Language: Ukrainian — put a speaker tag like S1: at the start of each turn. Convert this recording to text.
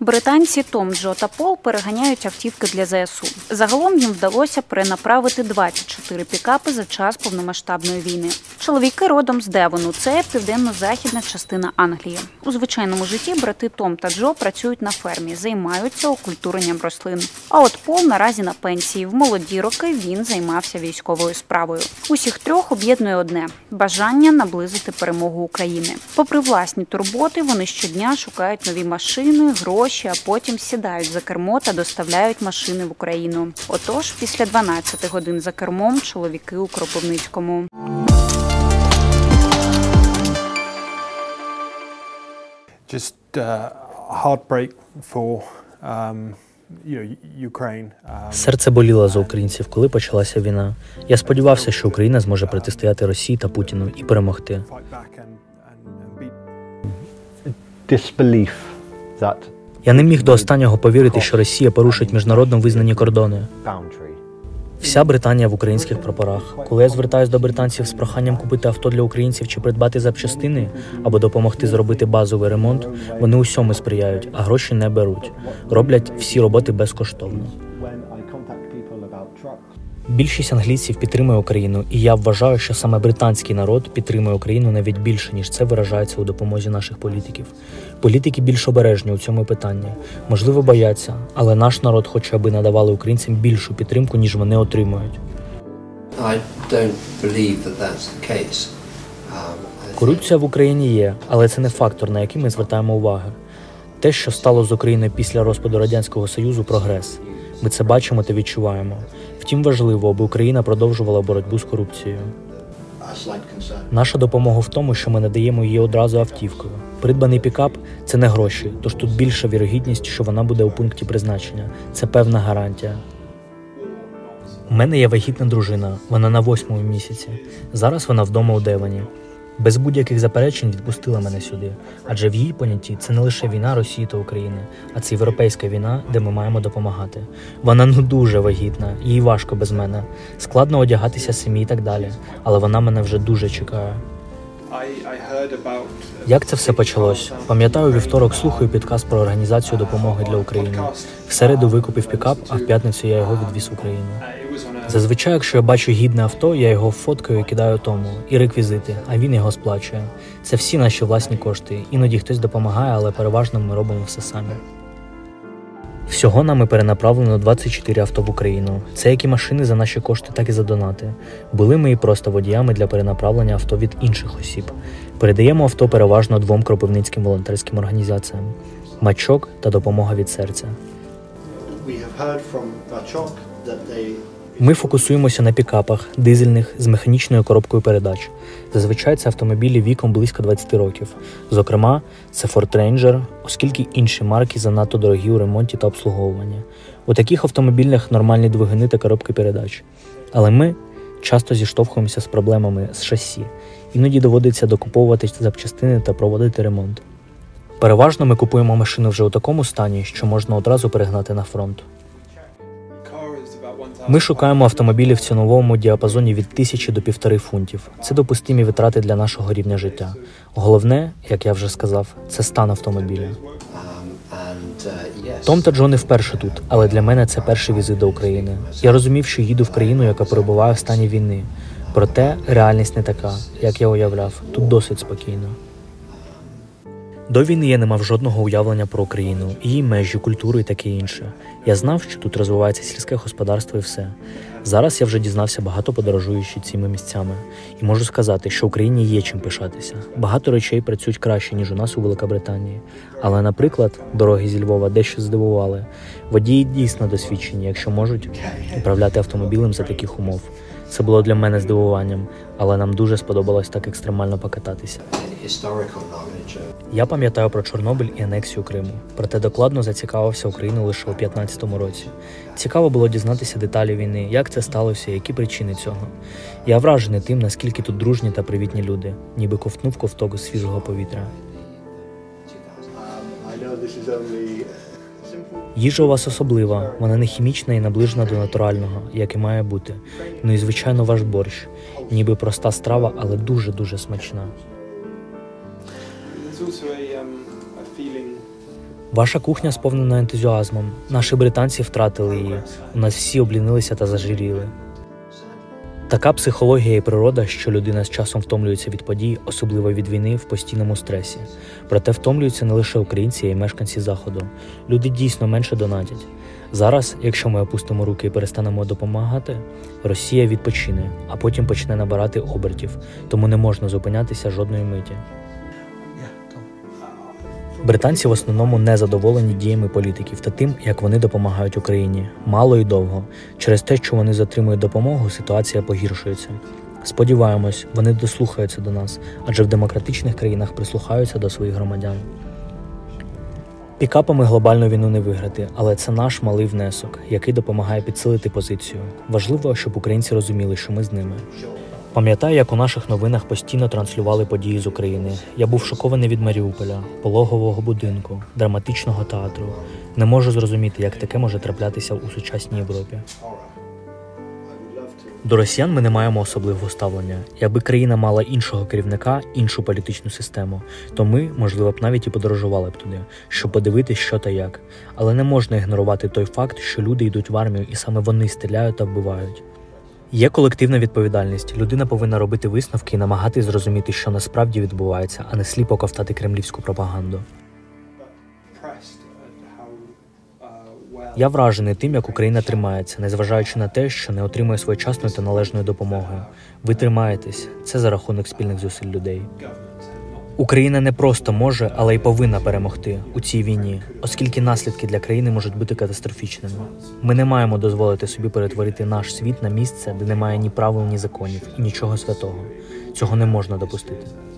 S1: Британці Том, Джо та Пол переганяють автівки для ЗСУ. Загалом їм вдалося перенаправити 24 пікапи за час повномасштабної війни. Чоловіки родом з Девону – це південно-західна частина Англії. У звичайному житті брати Том та Джо працюють на фермі, займаються окультуренням рослин. А от Пол наразі на пенсії. В молоді роки він займався військовою справою. Усіх трьох об'єднує одне – бажання наблизити перемогу України. Попри власні турботи, вони щодня шукають нові машини, гроші, а потім сідають за кермо та доставляють машини в Україну. Отож, після 12 годин за кермом чоловіки у Кропивницькому.
S2: Just heartbreak for Ukraine.
S3: Серце боліло за українців, коли почалася війна. Я сподівався, що Україна зможе протистояти Росії та Путіну і перемогти.
S4: Disbelief that
S3: Я не міг до останнього повірити, що Росія порушить міжнародно визнані кордони. Вся Британія в українських прапорах. Коли я звертаюся до британців з проханням купити авто для українців чи придбати запчастини, або допомогти зробити базовий ремонт, вони усьому сприяють, а гроші не беруть. Роблять всі роботи безкоштовно. Більшість англійців підтримує Україну, і я вважаю, що саме британський народ підтримує Україну навіть більше, ніж це виражається у допомозі наших політиків. Політики більш обережні у цьому питанні. Можливо, бояться, але наш народ хоче, аби надавали українцям більшу підтримку, ніж вони отримують. Корупція в Україні є, але це не фактор, на який ми звертаємо увагу. Те, що стало з Україною після розпаду Радянського Союзу – прогрес. Ми це бачимо та відчуваємо. Втім, важливо, аби Україна продовжувала боротьбу з корупцією. Наша допомога в тому, що ми надаємо її одразу автівкою. Придбаний пікап – це не гроші, тож тут більша вірогідність, що вона буде у пункті призначення. Це певна гарантія. У мене є вагітна дружина, вона на 8-му місяці. Зараз вона вдома у Девоні. Без будь-яких заперечень відпустила мене сюди, адже в її понятті це не лише війна Росії та України, а це європейська війна, де ми маємо допомагати. Вона дуже вагітна, їй важко без мене, складно одягатися самі і так далі, але вона мене вже дуже чекає. Як це все почалось? Пам'ятаю, у вівторок слухаю підкаст про організацію допомоги для України. В середу викупив пікап, а в п'ятницю я його відвіз в Україну. Зазвичай, якщо я бачу гідне авто, я його фоткаю і кидаю тому, і реквізити, а він його сплачує. Це всі наші власні кошти. Іноді хтось допомагає, але переважно ми робимо все самі. Всього нами перенаправлено 24 авто в Україну. Це як і машини за наші кошти, так і за донати. Були ми і просто водіями для перенаправлення авто від інших осіб. Передаємо авто переважно 2 кропивницьким волонтерським організаціям. Мачок та допомога від серця. Ми фокусуємося на пікапах, дизельних, з механічною коробкою передач. Зазвичай це автомобілі віком близько 20 років. Зокрема, це Ford Ranger, оскільки інші марки занадто дорогі у ремонті та обслуговуванні. У таких автомобілях нормальні двигуни та коробки передач. Але ми часто зіштовхуємося з проблемами з шасі. Іноді доводиться докуповувати запчастини та проводити ремонт. Переважно ми купуємо машину вже у такому стані, що можна одразу перегнати на фронт. Ми шукаємо автомобілі в ціновому діапазоні від 1000 до 1,5 фунтів. Це допустимі витрати для нашого рівня життя. Головне, як я вже сказав, це стан автомобіля. Том та Джо не вперше тут, але для мене це перший візит до України. Я розумів, що їду в країну, яка перебуває в стані війни. Проте реальність не така, як я уявляв. Тут досить спокійно. До війни я не мав жодного уявлення про Україну, її межі, культуру і таке інше. Я знав, що тут розвивається сільське господарство і все. Зараз я вже дізнався багато подорожуючи цими місцями. І можу сказати, що Україні є чим пишатися. Багато речей працюють краще, ніж у нас у Великобританії. Але, наприклад, дороги зі Львова дещо здивували. Водії дійсно досвідчені, якщо можуть управляти автомобілем за таких умов. Це було для мене здивуванням, але нам дуже сподобалось так екстремально покататися. Я пам'ятаю про Чорнобиль і анексію Криму, проте докладно зацікавився Україною лише у 2015 році. Цікаво було дізнатися деталі війни, як це сталося, які причини цього. Я вражений тим, наскільки тут дружні та привітні люди, ніби ковтнув ковток свіжого повітря. Їжа у вас особлива, вона не хімічна і наближена до натурального, як і має бути. Ну і, звичайно, ваш борщ. Ніби проста страва, але дуже-дуже смачна. Ваша кухня сповнена ентузіазмом. Наші британці втратили її. У нас всі облінилися та зажиріли. Така психологія і природа, що людина з часом втомлюється від подій, особливо від війни, в постійному стресі. Проте втомлюються не лише українці, а й мешканці Заходу. Люди дійсно менше донатять. Зараз, якщо ми опустимо руки і перестанемо допомагати, Росія відпочине, а потім почне набирати обертів, тому не можна зупинятися жодної миті. Британці в основному не задоволені діями політиків та тим, як вони допомагають Україні. Мало і довго. Через те, що вони затримують допомогу, ситуація погіршується. Сподіваємось, вони дослухаються до нас, адже в демократичних країнах прислухаються до своїх громадян. Пікапами глобальну війну не виграти, але це наш малий внесок, який допомагає підсилити позицію. Важливо, щоб українці розуміли, що ми з ними. Пам'ятаю, як у наших новинах постійно транслювали події з України. Я був шокований від Маріуполя, пологового будинку, драматичного театру. Не можу зрозуміти, як таке може траплятися у сучасній Європі. До росіян ми не маємо особливого ставлення. Якби країна мала іншого керівника, іншу політичну систему, то ми, можливо, б навіть і подорожували б туди, щоб подивитись, що та як. Але не можна ігнорувати той факт, що люди йдуть в армію і саме вони стріляють та вбивають. Є колективна відповідальність. Людина повинна робити висновки і намагатись зрозуміти, що насправді відбувається, а не сліпо ковтати кремлівську пропаганду. Я вражений тим, як Україна тримається, незважаючи на те, що не отримує своєчасної та належної допомоги. Ви тримаєтесь. Це за рахунок спільних зусиль людей. Україна не просто може, але й повинна перемогти у цій війні, оскільки наслідки для країни можуть бути катастрофічними. Ми не маємо дозволити собі перетворити наш світ на місце, де немає ні правил, ні законів, і нічого святого. Цього не можна допустити.